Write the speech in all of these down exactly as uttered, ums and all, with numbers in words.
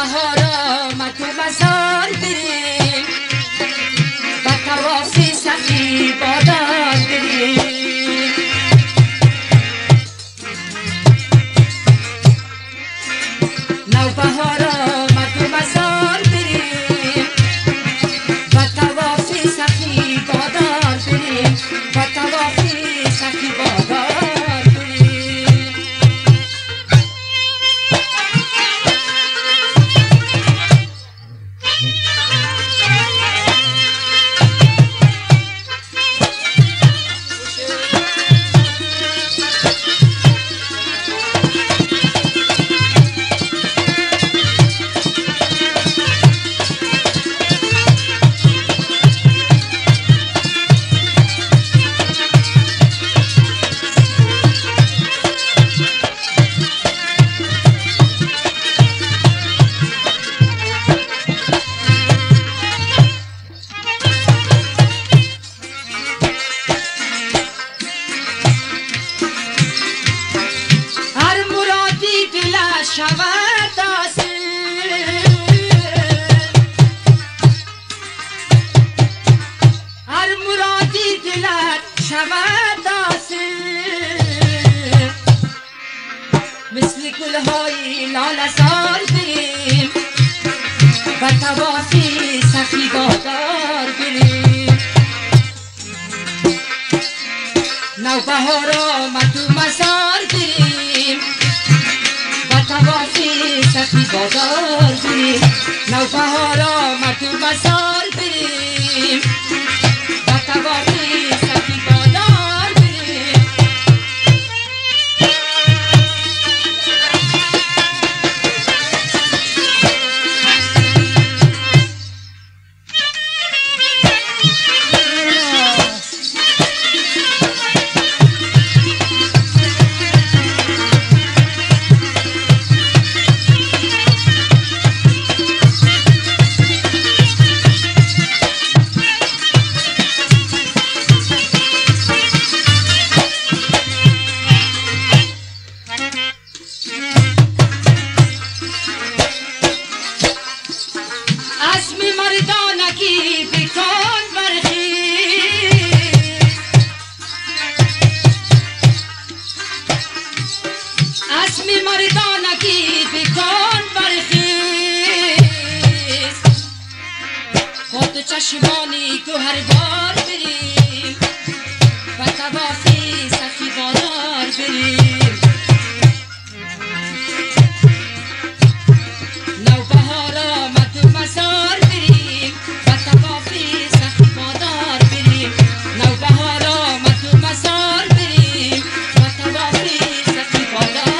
نوبهار آمد و مزار بریم و توافی سخی بادار بریم. نوبهار آمد و مزار بریم و توافی سخی بادار بریم و توافی سخی بادار شود حاصل، هر مرادی دلت شود حاصل، مثل گلهای لاله‌زار بریم و طوافی سخی بادار بریم. نوبهار آمد و مزار بریم توافی سخی بازار بریم. نوبهار آمد و مزار بریم و توافی سخی بازار بریم. اسمی مردانگی بکن برخیز، خود چشمانی گوهربار بریم و توافی سخی بادار بریم. نوبهار آمد و مزار بریم و توافی سخی بادار بریم. نوبهار آمد و مزار بریم و توافی سخی بادار.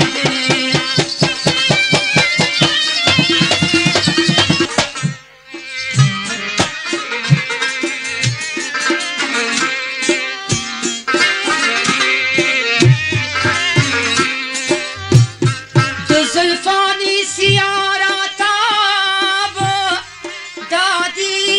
زلفانی سیارات آب دادی،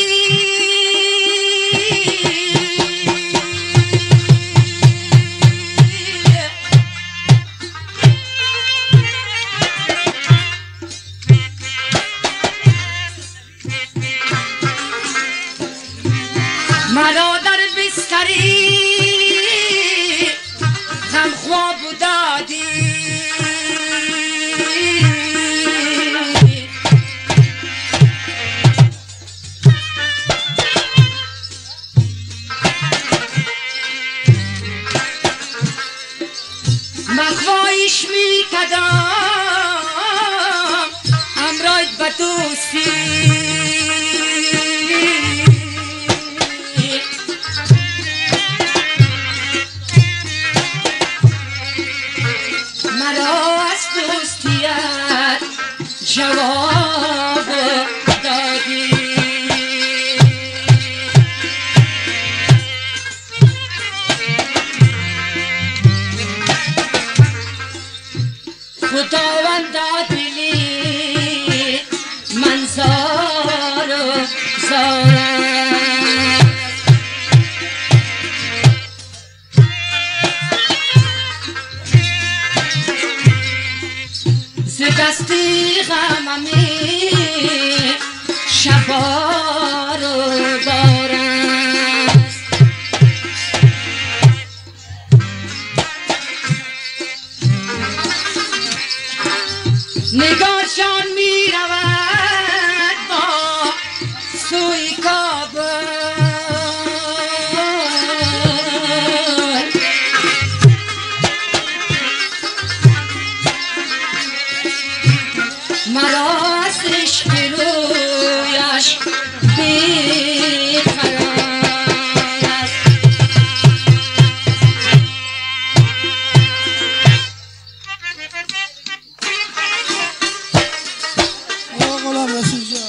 مرا در بستری غم خواب دادی. مخواهش می کدام امراید به دوستی، مرا از دوستیت جواب دادی. خداوند دلی من زار و زارم، ز دست وقتی غممی شبا رو بارست نگاهشان می رود با سوی کابل مرا از عشق رویش بی‌قرار است آقا غلام رسول جان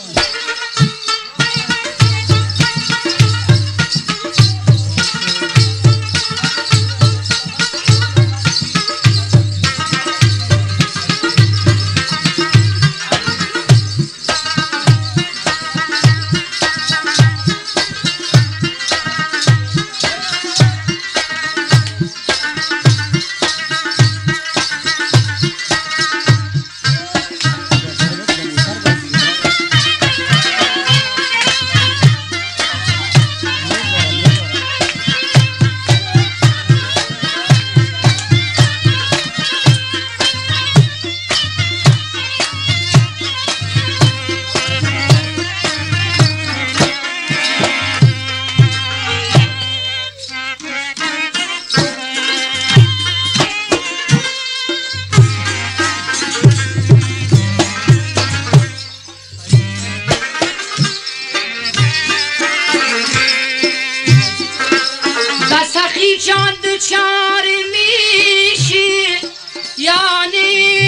سخی جان دوچار میشی یعنی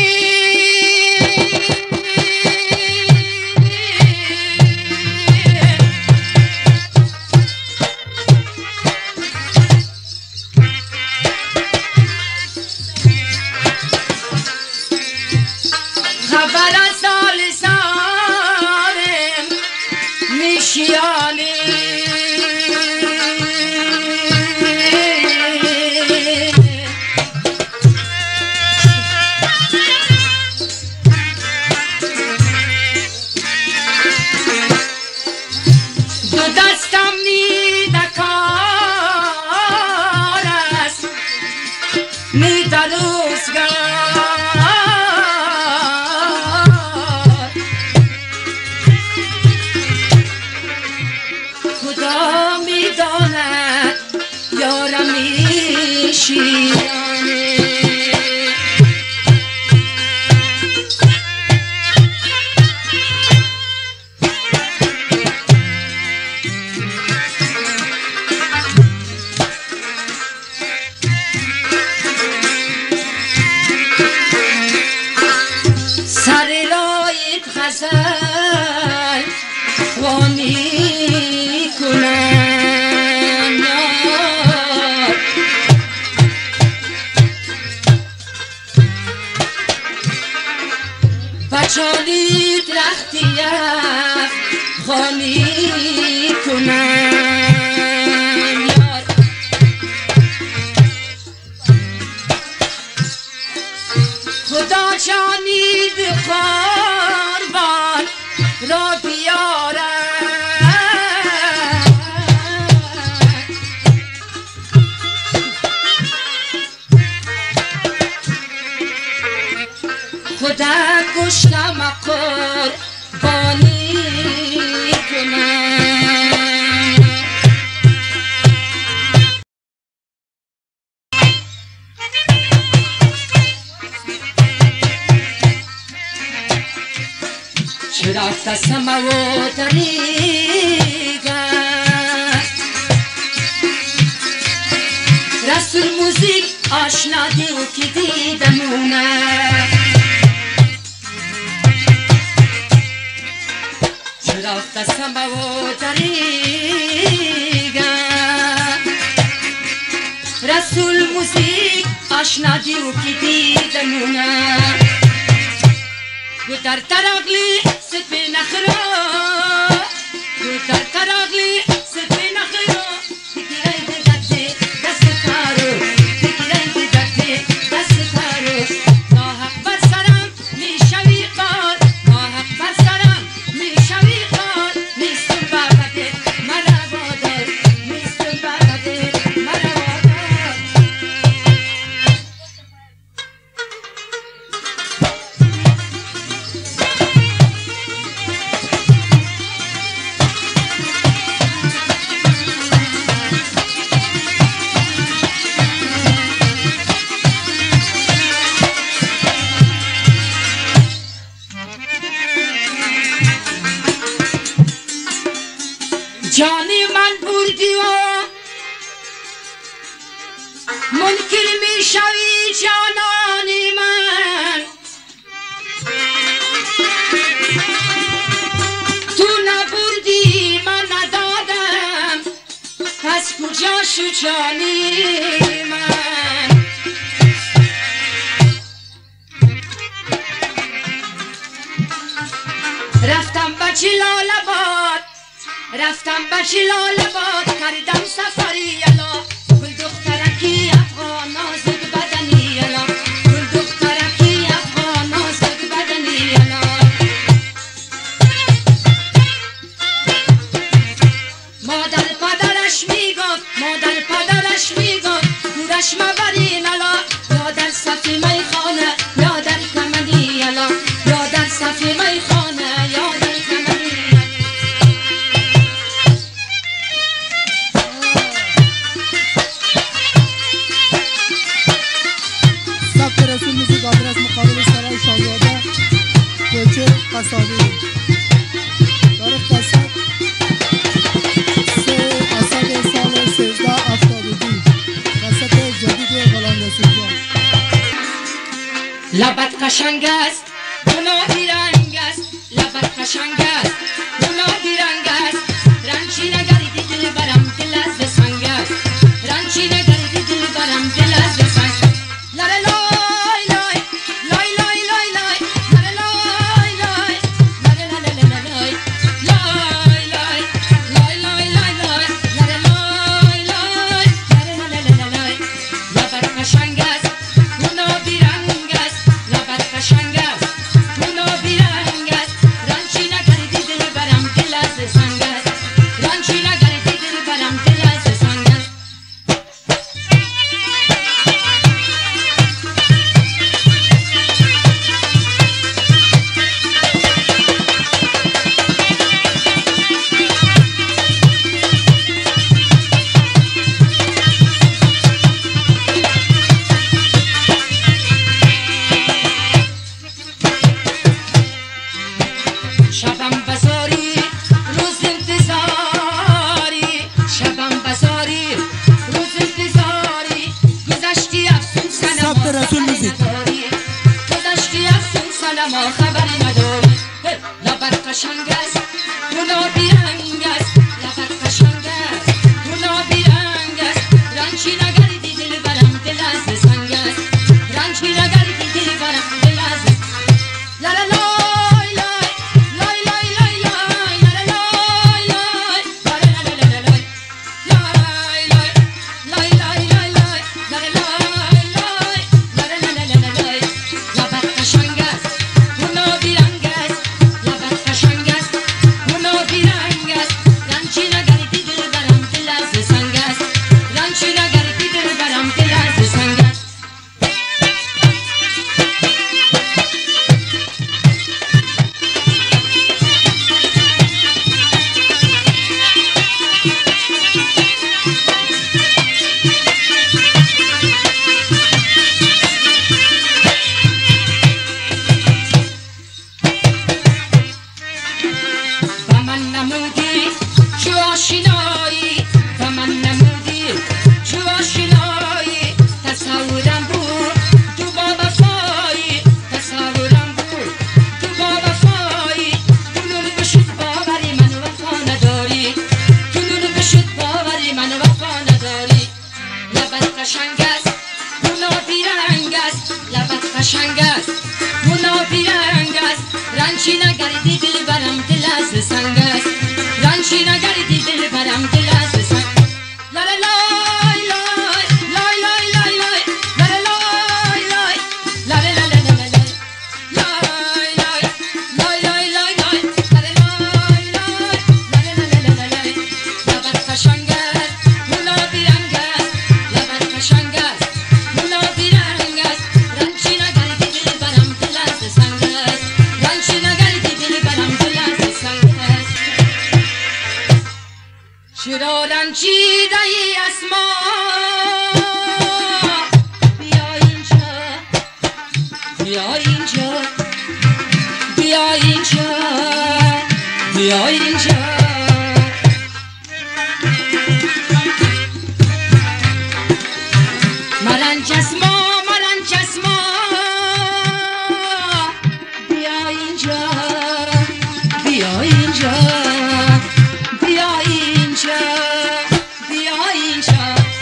خبر از سال سارم میشی یعنی خدا میداند یارم میشی سر رایت غزل وانی کنم یار بچالی درختی افغانی کنم یار خدا جانید قربان را بیارد خدا گشتم قربانی کنم چرا قسم و طریقه رسول موزیک آشنا دیو که دیدمونه چرا قسم و طریقه رسول موزیک آشنا دیو که دیدمونه در تراغلی سپی نخرا در تراغلی سپی نخرا بگیرای دستی دست کارو بگیرای دستی دست کارو ناحق بر سرم میشوی با چو جانی من رفتم به جلال آباد رفتم به جلال آباد کردم سفری الا گل دخترکی افغان نازک بدنی الا گل دخترکی افغان نازک بدنی الا مادر پدرش میگفت مادر پدرش میگفت دورش مبرین الا یا در صف میخانه یا در کمنی الا یا در صف میخانه یا در کمنی ثبت رسول موزیک آدرس مقابل سرای شاهزاده کوچه قصابی تاریخ تصد سه اسد سال سیزده هفتاد و دو کست جدید غلام رسول جان لبت قشنگ است گناهی رنگ است لبت قشنگ است گناهی رنگ است رنجی نگردی دل برم دل از به سنگ است رنجی نگردی دل برم دل از به سنگ لره لای لای لای لای لای لای لره لای لای لره لای لای لای لای لای لای لای لره لای لای لره لای لای لبت قشنگ است گناهی رنگ است لبت قشنگ است گناهی رنگ است رنجی نگردی دل برم دل از به سنگ است رنجی نگردی دل برم دل از به سنگ است شبم بزاری روز انتظاری شبم بزاری روز انتظاری گذشتی افسون سنما ثبت رسول موزیک گذشتی افسون سنما خبری نداری لبت قشنگ است گناهی رنگ است لبت قشنگ است گناهی رنگ است رنجی نگردی دل برم دل از به سنگ است رنجی نگردی دل برم دل از به لا لا لای لای لای لای لای لای لا لای لای لا لا لا لای لای لای لای لای لا لای لای لا لا لا لای لبت قشنگ است گناهی رنگ است لبت قشنگ است گناهی رنگ است رنجی نگردی دل برم دل از به سنگ است رنجی نگردی دل برم دل از به سنگ است و من نمودی چو آشنایی و من نمودی چو آشنایی تصورم بود تو با وفایی تصورم بود تو با وفایی تو نور بشد باوری من وفا نداری تو نور بشد باوری من وفا نداری لبت قشنگ است گناهی رنگ است لبت قشنگ است گناهی رنگ است رنجی نگردی دل برم دل از به سنگ است رنجی نگردی دل برم دل از به سنگ لا لا لای لای لای لای لای لای لا لا لای لای لا لا لا لای لای لای لای لای لای لای لا لا لای لای لای لبت قشنگ است گلابی رنگ است لبت قشنگ است گلابی رنگ است رنجی نگردی دل برم دل از به سنگ است رنجی نگردی دل برم دل از به سنگ است چرا رنجیده ای از ما بیا اینجا بیا اینجا بیا اینجا بیا اینجا مرنج از ما مرنج از ما بیا اینجا بیا اینجا بیا اینجا بیا اینجا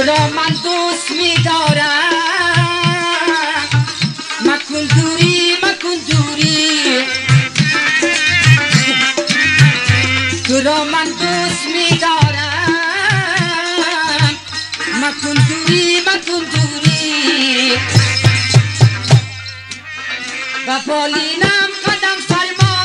را من دوست می‌دارم مکن دوری مکن دوری تو را من دوست می‌دارم مکن دوری مکن دوری و بالینم قدم فرما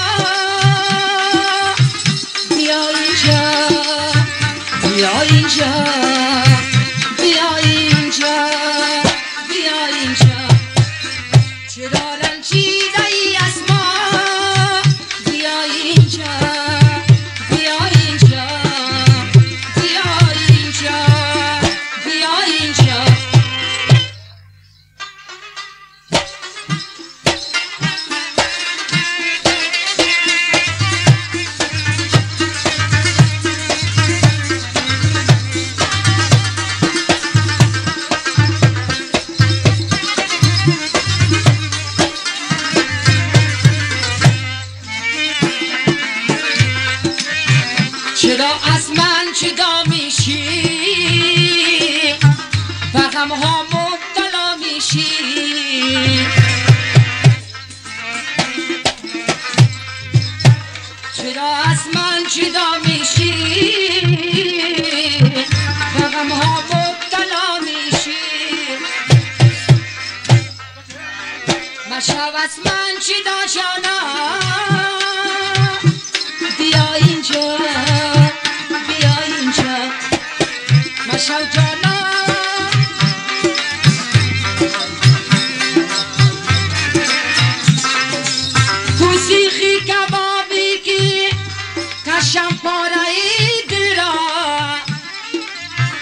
بیا اینجا بیا اینجا بیا اینجا بیا اینجا چرا رنجیده ای از ما بیا اینجا بیا اینجا بیا اینجا بیا اینجا چرا از من جدا میشی و غم ها مبتلا میشی چرا از من جدا میشی و غم ها مبتلا میشی مشو از من جدا جانا بیا اینجا بیا اینجا مشو جانا تو سیخی کبابی کی کشم پاره ای دل را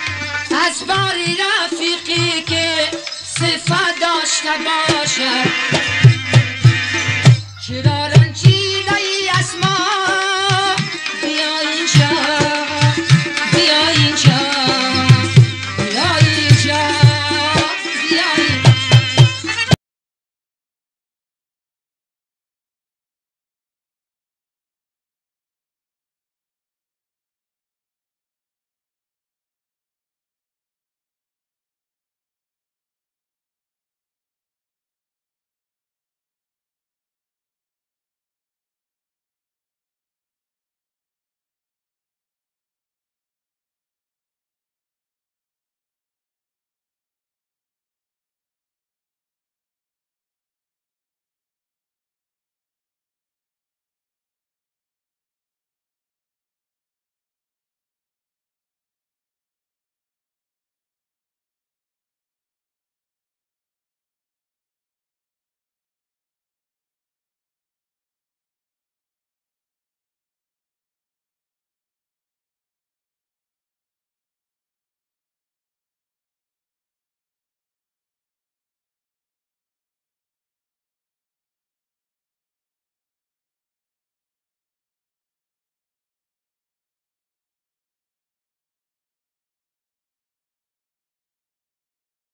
از باری رفیقی که صفت داشته باشد